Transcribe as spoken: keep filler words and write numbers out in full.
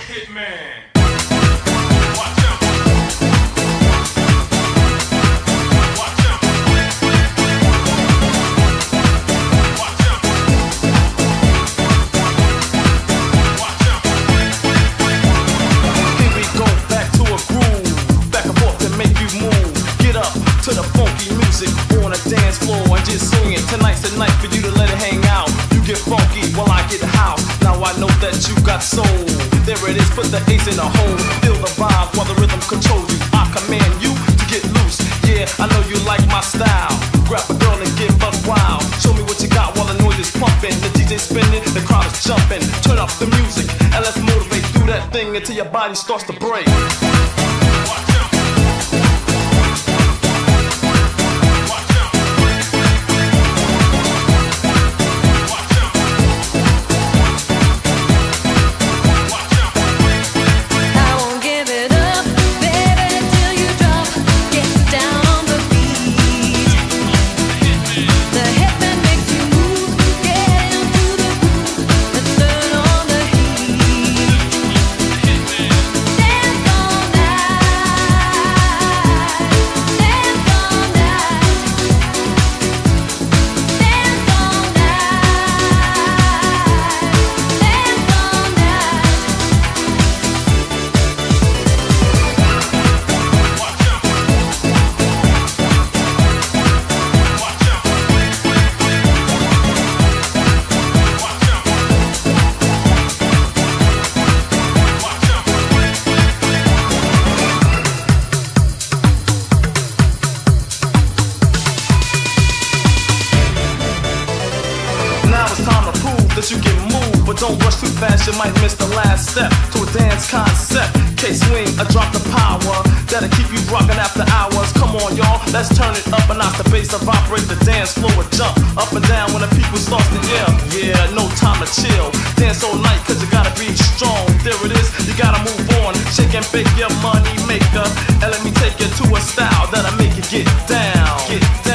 Hitman. To the funky music on a dance floor and just swing it. Tonight's the night for you to let it hang out. You get funky while I get house. Now I know that you got soul. There it is, put the ace in the hole. Feel the vibe while the rhythm controls you. I command you to get loose. Yeah, I know you like my style. Grab a girl and get buck wild. Show me what you got while the noise is pumping. The D J spinning, the crowd is jumping. Turn up the music and let's motivate through that thing until your body starts to break. That you can move, but don't rush too fast, you might miss the last step to a dance concept. K-swing, a drop the power that'll keep you rocking after hours. Come on y'all, let's turn it up and knock the bass of operate the dance floor and jump up and down when the people start to yell. Yeah, no time to chill, dance all night cause you gotta be strong. There it is, you gotta move on, shake and bake your money maker. And let me take you to a style that'll make you get down, get down.